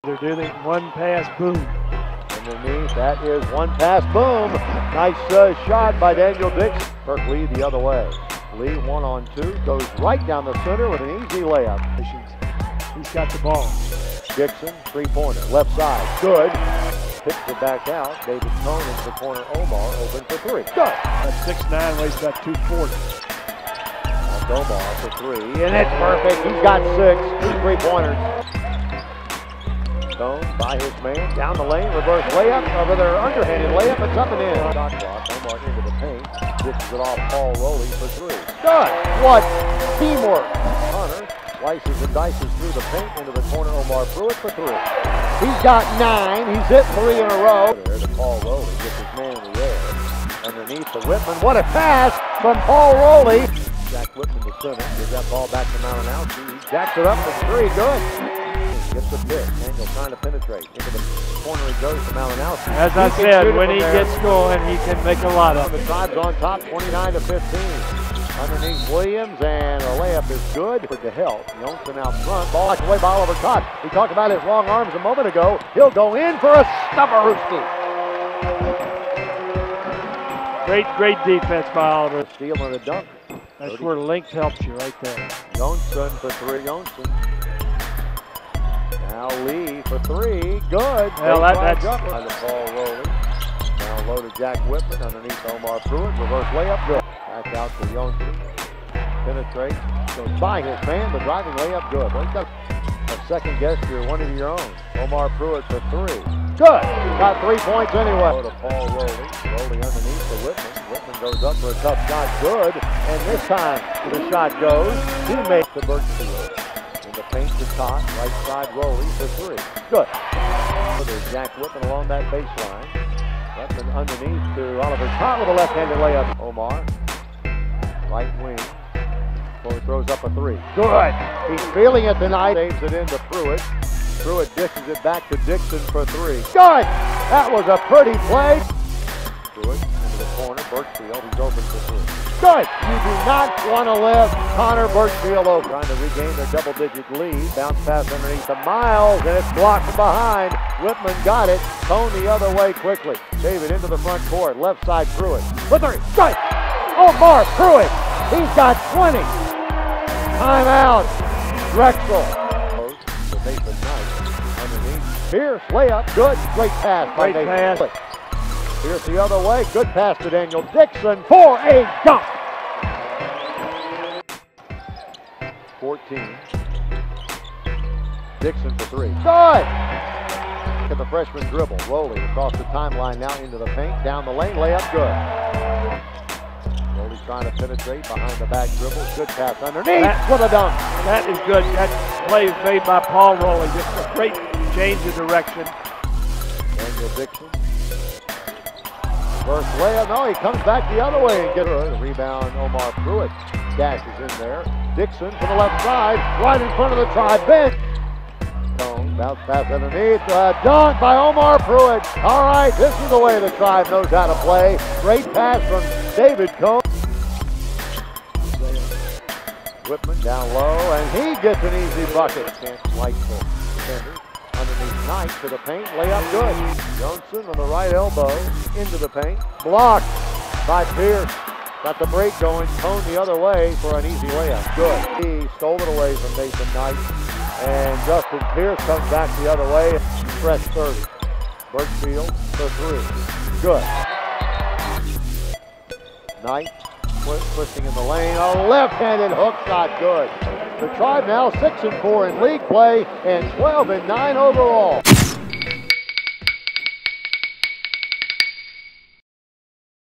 They're doing one pass, boom. Underneath, that is one pass, boom. Nice shot by Daniel Dixon. Kirk Lee the other way. Lee 1-on-2, goes right down the center with an easy layup. He's got the ball. Dixon, three-pointer, left side, good. Picks it back out. David Cone into the corner. Omar open for three. Good. At 6'9", weighs about 240. That's Omar for three, and it's perfect. He's got 6, 2 3-pointers. Cone by his man, down the lane, reverse layup, over there, underhanded layup, it's up and in. Shot clock, Omar into the paint, dishes it off Paul Rowley for three. Good! What teamwork! Hunter slices and dices through the paint into the corner, Omar Pruitt for three. He's got 9, he's hit 3 in a row. There to Paul Rowley, gets his man in the air. Underneath to Whitman, what a pass from Paul Rowley! Jack Whitman to center, gives that ball back to Malinowski. He jacks it up for three, good! Gets the pick. Daniel trying to penetrate. Into the corner he goes to Malinowski. As I said, when he gets going, he can make a lot of it. The Tribe's on top, 29-15. Underneath Williams, and the layup is good. To help. Johnson out front. Ball knocked away by Oliver Cox. We talked about his long arms a moment ago. He'll go in for a stubborooski. Great defense by Oliver. Steal and a dunk. That's where length helps you right there. Johnson for three. Johnson. Now Lee for three, good. Well, that's up by the ball rolling. Now low to Jack Whitman underneath Omar Pruitt. Reverse layup, good. Back out to Johnson. Penetrates, goes by his man, the driving layup, good. Well, he's got a second guess here, one of your own. Omar Pruitt for three, good. Got 3 points anyway. Go to Paul Rowley. Rowley underneath to Whitman. Whitman goes up for a tough shot, good. And this time the shot goes. He makes the Birchfield. Paint to Todd, right side Rowley for three. Good. There's Jack Whitman along that baseline. Whitman underneath to Oliver Todd with a left-handed layup. Omar, right wing. So he throws up a three. Good. He's feeling it tonight. Saves it into Pruitt. Pruitt dishes it back to Dixon for three. Good. That was a pretty play. Pruitt into the corner. Birchfield, he's open for three. Good! You do not want to let Connor Birchfield over. Trying to regain their double-digit lead. Bounce pass underneath to Miles, and it's blocked from behind. Whitman got it. Cone the other way quickly. David into the front court. Left side Pruitt. For three. Good! Omar Pruitt. He's got 20. Timeout. Drexel. To Nathan Knight. Underneath. Pierce. Layup. Good. Great pass by Nathan. Here's the other way. Good pass to Daniel Dixon for a dunk. 14. Dixon for three. Good. Look at the freshman dribble. Rowley across the timeline now into the paint. Down the lane. Layup good. Rowley trying to penetrate behind the back dribble. Good pass underneath with a dunk. That is good. That play is made by Paul Rowley. Just a great change of direction. Daniel Dixon. First layup, no, he comes back the other way and gets a rebound. Omar Pruitt dashes in there. Dixon from the left side, right in front of the Tribe bench. Cone, bounce pass underneath, dunk by Omar Pruitt. All right, this is the way the Tribe knows how to play. Great pass from David Cone. Whitman down low, and he gets an easy bucket. Can't slice the defender. Underneath Knight to the paint, layup good. Johnson on the right elbow, into the paint, blocked by Pierce. Got the break going, Cone the other way for an easy layup, good. He stole it away from Nathan Knight, and Justin Pierce comes back the other way, fresh 30. Birchfield for three, good. Knight, twisting in the lane, a left-handed hook shot, good. The Tribe now 6-4 in league play and 12-9 overall.